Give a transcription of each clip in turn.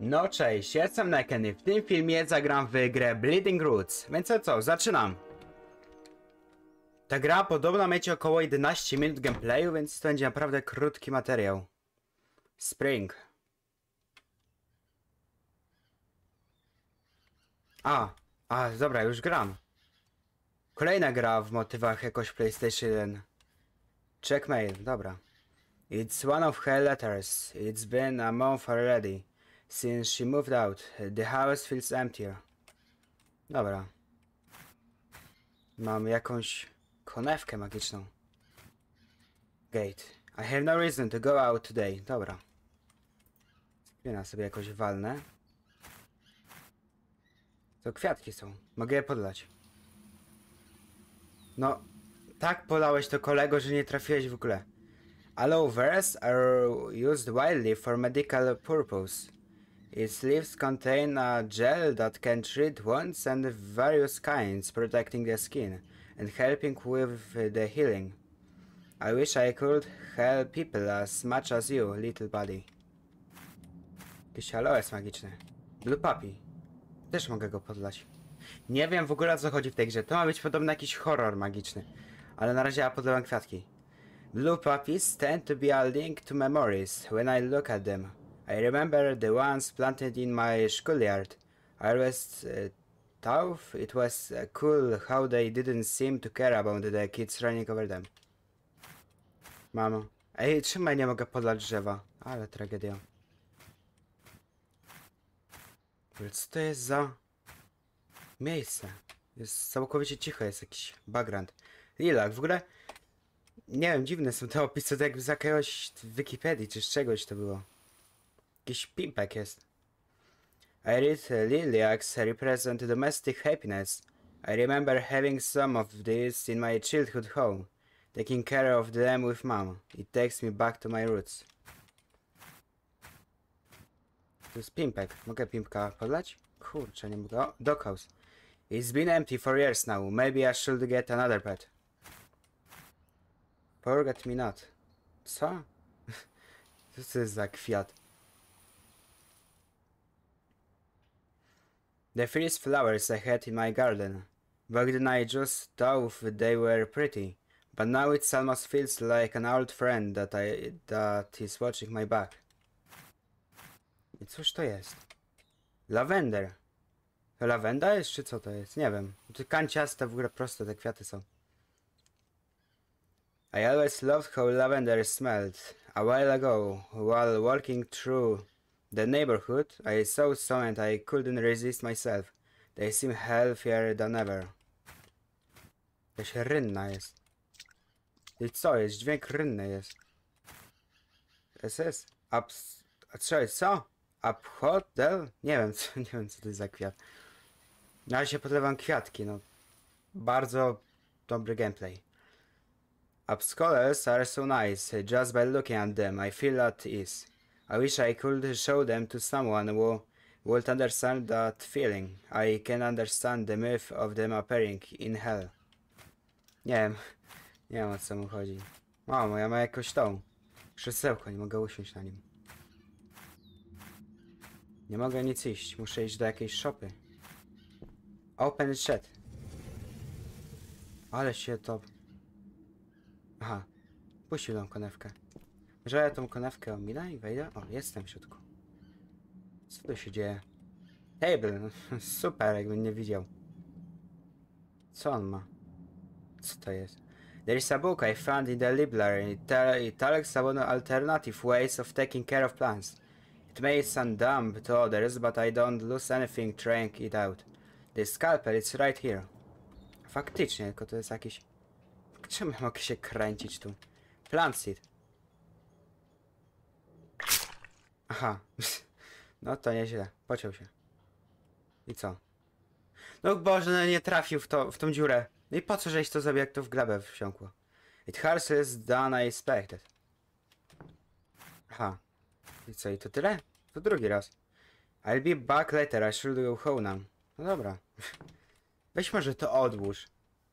No cześć, jestem Neken i w tym filmie zagram w grę Bleeding Roots, więc co, zaczynam. Ta gra podobno mieć około 11 minut gameplayu, więc to będzie naprawdę krótki materiał. Spring. Dobra, już gram. Kolejna gra w motywach jakoś PlayStation 1. Checkmail, dobra. It's one of her letters. It's been a month already. Since she moved out, the house feels emptier. Dobra. Mam jakąś konewkę magiczną. Gate. I have no reason to go out today. Dobra. Screena sobie jakoś walnę. To kwiatki są. Mogę je podlać. No, tak polałeś to kolego, że nie trafiłeś w ogóle. Aloe veras are used widely for medical purpose. Its leaves contain a gel that can treat wounds and various kinds, protecting the skin and helping with the healing. I wish I could help people as much as you, little buddy. Jakieś aloes magiczne. Blue Puppy. Też mogę go podlać. Nie wiem w ogóle o co chodzi w tej grze. To ma być podobno jakiś horror magiczny. Ale na razie ja podlewam kwiatki. Blue puppies tend to be a link to memories when I look at them. I remember the ones planted in my schoolyard. I always thought it was cool how they didn't seem to care about the kids running over them. Mamo. Ej, trzymaj, nie mogę podlać drzewa. Ale tragedia. Ale co to jest za miejsce? Jest całkowicie cicho, jest jakiś background. Lilak, w ogóle... Nie wiem, dziwne są te opisy, tak jak z jakiegoś Wikipedii, czy z czegoś to było. Jakiś pimpek jest. I read lilacs represent domestic happiness. I remember having some of these in my childhood home. Taking care of them with mom. It takes me back to my roots. To jest pimpek. Mogę pimpka podlać? Kurczę, nie mogę. O, doghouse. It's been empty for years now. Maybe I should get another pet. Forget me not. Co? Co to jest za kwiat? The first flowers I had in my garden. Back then I just thought they were pretty. But now it almost feels like an old friend that is watching my back. I cóż to jest? Lavender. To lawenda jest, czy co to jest? Nie wiem. To kanciaste, w ogóle proste te kwiaty są. I always loved how lavender smelled. A while ago, while walking through the neighborhood, I saw some and I couldn't resist myself. They seem healthier than ever. Jakaś rynna jest. I co jest? Dźwięk rynny jest. SS? Co? Abhodel? Nie wiem co to jest za kwiat. Na razie podlewam kwiatki, no. Bardzo dobry gameplay. Upscholars are so nice, just by looking at them I feel at ease. I wish I could show them to someone who would understand that feeling. I can understand the myth of them appearing in hell. Nie wiem o co mu chodzi. Mamo, ja mam jakoś tą krzesełko, nie mogę usiąść na nim. Nie mogę nic iść, muszę iść do jakiejś szopy. Open chat. Ale się to... Aha, puścił tą konewkę. Może ja tą konewkę ominę i wejdę? O, jestem w środku. Co tu się dzieje? Table, super, jakbym nie widział. Co on ma? Co to jest? There is a book I found in the library. It talks about alternative ways of taking care of plants. It may sound dumb to others, but I don't lose anything trying it out. The scalpel is right here. Faktycznie, tylko to jest jakiś... Czemu ja mogę się kręcić tu? Plant seed. Aha. No to nieźle. Pociął się. I co? No Boże, no nie trafił w tą dziurę. No i po co żeś to zrobił, jak to w glebę wsiąkło? It hurts less than I expected. Aha. I co, i to tyle? To drugi raz. I'll be back later, I should go home now. No dobra. Weź może to odłóż.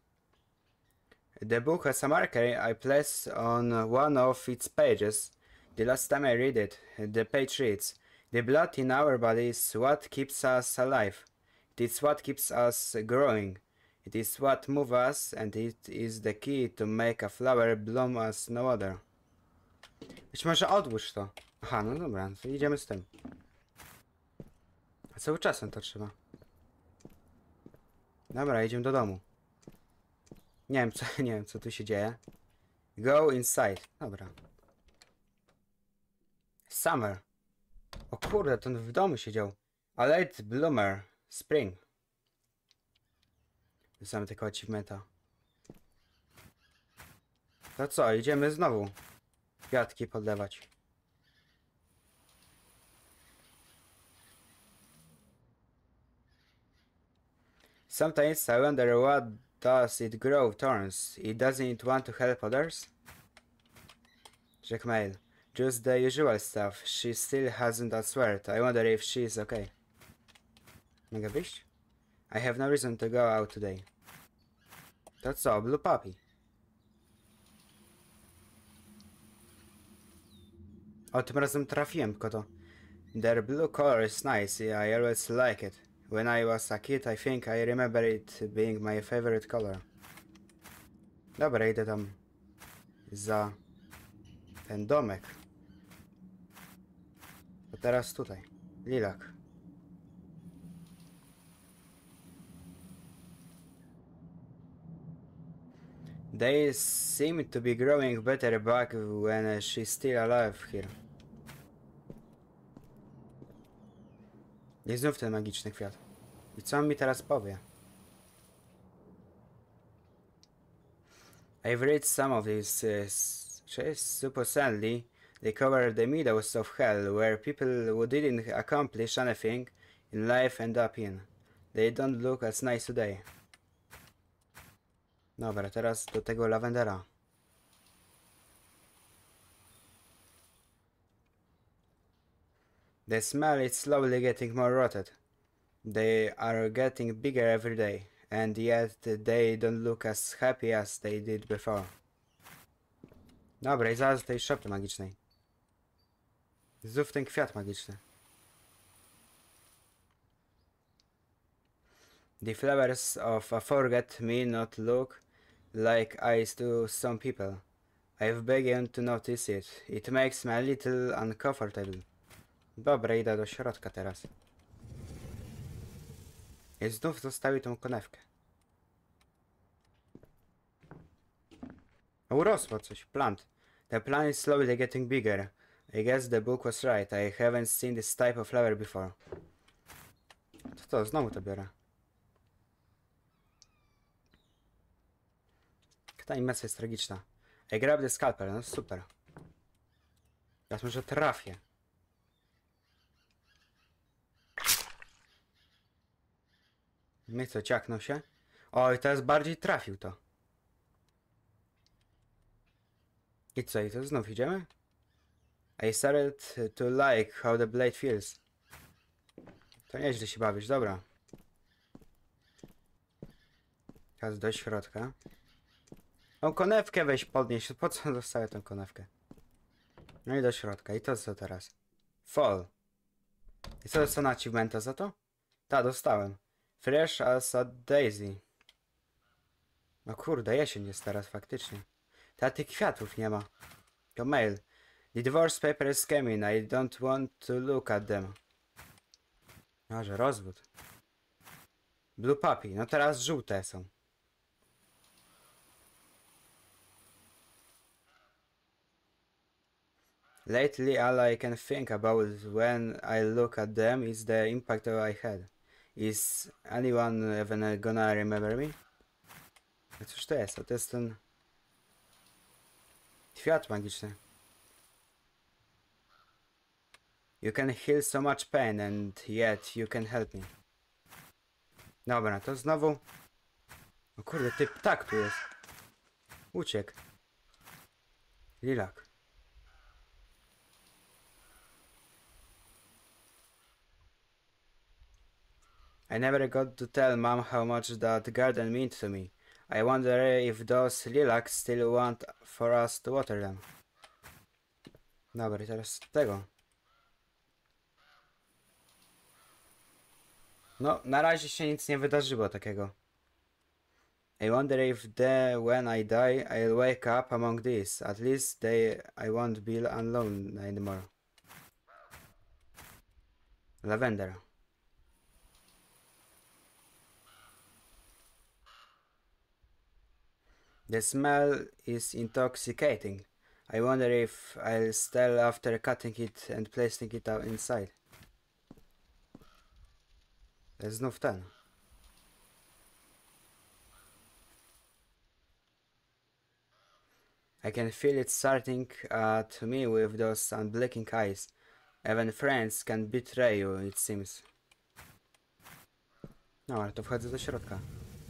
The book has a marker I placed on one of its pages. The last time I read it, the page reads, The blood in our body is what keeps us alive. It is what keeps us growing. It is what moves us, and it is the key to make a flower bloom as no other. Być może odłóż to. Aha, no dobra, to idziemy z tym. A cały czasem to trzeba. Dobra, idziemy do domu. Nie wiem co tu się dzieje. Go inside. Dobra. Summer. O kurde, to on w domu siedział. A late bloomer. Spring. Wysłamy tego achievementa. To co, idziemy znowu kwiatki podlewać. Sometimes I wonder what does it grow thorns. It doesn't want to help others? Check mail. Just the usual stuff. She still hasn't answered. I wonder if she's okay. Mogę wyjść? I have no reason to go out today. To co, Blue Puppy? O, tym razem trafiłem, tylko to. Their blue color is nice. I always like it. When I was a kid, I think I remember it being my favorite color. Dobra, idę tam za ten domek. To teraz tutaj. Lilak. They seem to be growing better back when she's still alive here. I znów ten magiczny kwiat. I co on mi teraz powie? I've read some of these. Supposedly, they cover the meadows of hell, where people who didn't accomplish anything in life end up in. They don't look as nice today. Dobra, teraz do tego lawendera. The smell is slowly getting more rotted. They are getting bigger every day, and yet they don't look as happy as they did before. Dobra, i zaraz do tej szopy magicznej. Znów ten kwiat magiczny. The flowers of a forget me not look like eyes to some people. I've begun to notice it. It makes me a little uncomfortable. Dobra, idę do środka teraz. I znów zostawił tą konewkę. Urosło coś. Plant. The plant is slowly getting bigger. I guess the book was right. I haven't seen this type of flower before. To znowu to biorę. Ta animacja jest tragiczna. I grab the scalpel. No super. Teraz może trafię. No i co, ciaknął się? Oj, teraz bardziej trafił to. I co, i to znów idziemy? I started to like how the blade feels. To nieźle się bawisz, dobra. Teraz do środka. Tą konewkę weź podnieść, po co zostawię tą konewkę? No i do środka, i to co teraz? Fall. I co dostałem achievementa za to? Ta, dostałem. Fresh as a daisy. No kurde, jesień jest teraz faktycznie. Ta tych kwiatów nie ma. To mail. The divorce paper is coming. I don't want to look at them. A, że rozwód. Blue Puppy. No teraz żółte są. Lately all I can think about when I look at them is the impact I had. Is anyone even gonna remember me? No cóż to jest? To jest ten... kwiat magiczny. You can heal so much pain and yet you can help me. Dobra, to znowu... O kurde, ty ptak tu jest. Uciekł. Lilak. I never got to tell Mom how much that garden meant to me. I wonder if those lilacs still want for us to water them. Dobra, i teraz tego. No, na razie się nic nie wydarzyło takiego. I wonder if when I die, I'll wake up among these. At least I won't be alone anymore. Lavender. The smell is intoxicating. I wonder if I'll still after cutting it and placing it out inside. Znów ten. I can feel it starting at me with those unblinking eyes. Even friends can betray you, it seems. No, ale to wchodzę do środka.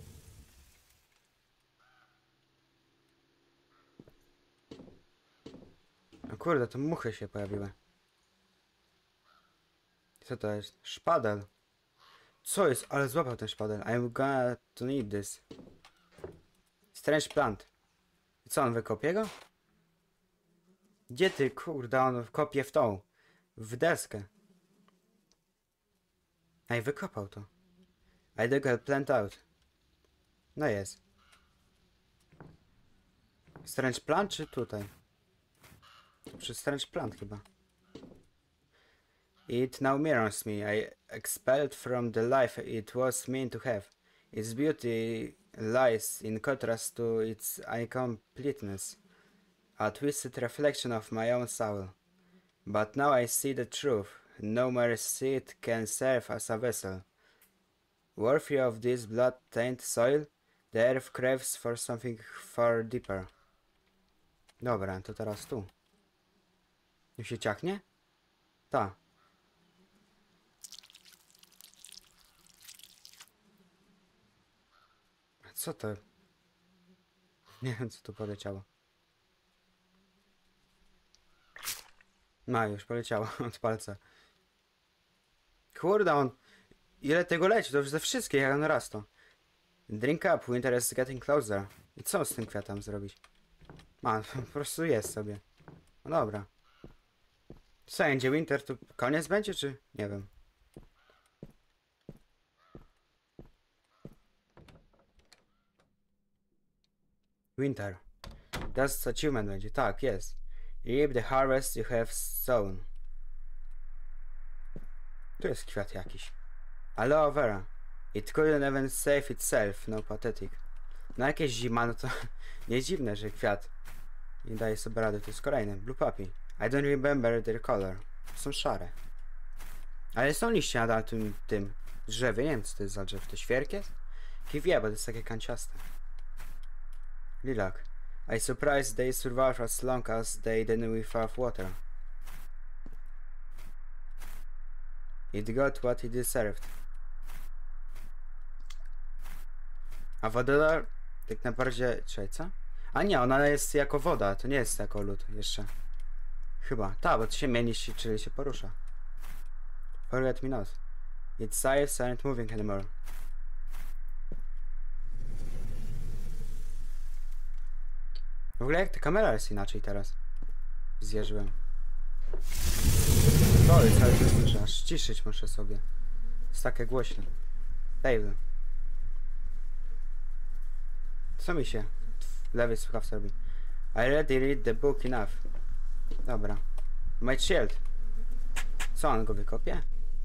O kurde, to muchy się pojawiły. Co to jest? Szpadel. Co jest? Ale złapał ten szpadel. I'm gonna to need this. Strange plant. I co, on wykopie go? Gdzie ty, kurde, on kopie w tą. W deskę. A i wykopał to. I dug a plant out. No jest. Strange plant czy tutaj? To przy strange plant chyba. It now mirrors me. I expelled from the life it was meant to have. Its beauty lies in contrast to its incompleteness, a twisted reflection of my own soul. But now I see the truth. No mere seed can serve as a vessel. Worthy of this blood-tainted soil, the earth craves for something far deeper. Dobra, to teraz tu. Już się ciachnie? Ta. Co to? Nie wiem, co tu poleciało. No, już poleciało od palca. Kurde, on... Ile tego leci? To już ze wszystkich, jak on raz to. Drink up, winter is getting closer. I co z tym kwiatem zrobić? Ma, po prostu jest sobie. No dobra. Co, będzie winter, to koniec będzie, czy? Nie wiem. Winter. That's achievement będzie. Tak, jest. Reap the harvest you have sown. Tu jest kwiat jakiś. Aloe vera. It couldn't even save itself. No pathetic. No jakieś zima, no to nie dziwne, że kwiat nie daje sobie rady. To jest kolejny. Blue poppy. I don't remember their color. Są szare. Ale są liście nadal tym drzewie. Nie wiem, co to jest za drzew. To świerk jest? Kim wie, bo to jest takie kanciaste. Lilac. I surprised they survived as long as they didn't without water. It got what it deserved. A woda tak naprawdę... Czekaj, co? A nie, ona jest jako woda, to nie jest jako lód jeszcze. Chyba. Ta, bo to się mieni, czyli się porusza. Forget me not. Its sides aren't moving anymore. W ogóle jak ta kamera jest inaczej teraz. Zjeżyłem. To jest, ale to słyszę, aż ciszyć muszę sobie. Jest takie głośne. Table. Co mi się w lewej słuchawce robi? I already read the book enough. Dobra. My shield. Co, on go wykopie?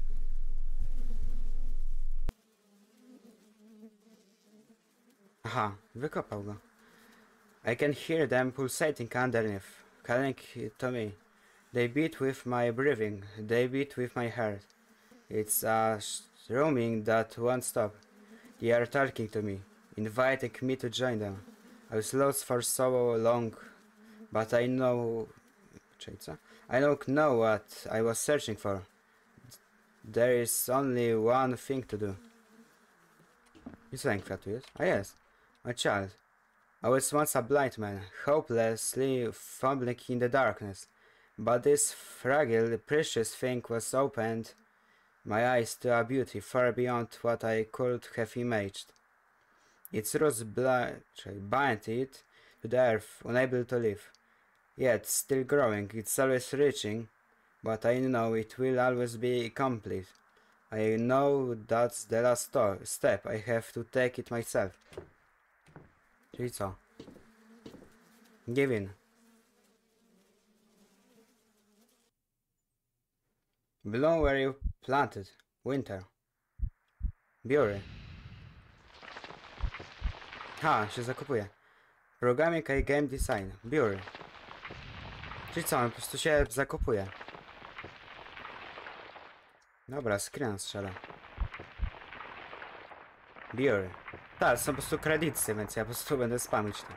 Aha, wykopał go. I can hear them pulsating underneath, calling to me. They beat with my breathing, they beat with my heart. It's a roaming that won't stop. They are talking to me, inviting me to join them. I was lost for so long, but I know... I don't know what I was searching for. There is only one thing to do. I co ten kwiat tu jest? A jest. My child. I was once a blind man, hopelessly fumbling in the darkness. But this fragile, precious thing was opened my eyes to a beauty far beyond what I could have imagined. Its roots bind it to the earth, unable to live. Yet, still growing, it's always reaching, but I know it will always be complete. I know that's the last step. I have to take it myself. Czyli co? Give in. Bloom where you planted. Winter. Biury. Ha, się zakupuje. Programming i game design. Biury. Czyli co, on po prostu się zakupuje. Dobra, screen strzela. Biury. Tak, są po prostu kredyty, więc ja po prostu będę spamić to.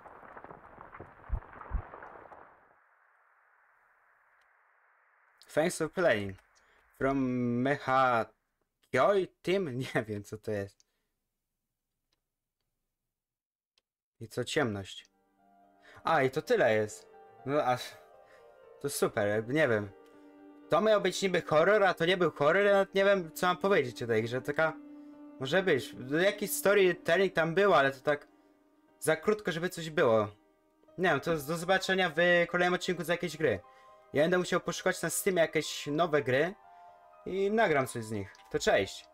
Thanks for playing. From Mecha Kyoi Team? Nie wiem co to jest. I co ciemność. A, i to tyle jest. No aż... To super, jakby nie wiem. To miał być niby horror, a to nie był horror, ja nawet nie wiem co mam powiedzieć o tej grze. Taka... Może być. Jakiś storytelling tam było, ale to tak... Za krótko, żeby coś było. Nie wiem, to jest do zobaczenia w kolejnym odcinku z jakiejś gry. Ja będę musiał poszukać na Steamie jakieś nowe gry i nagram coś z nich. To cześć!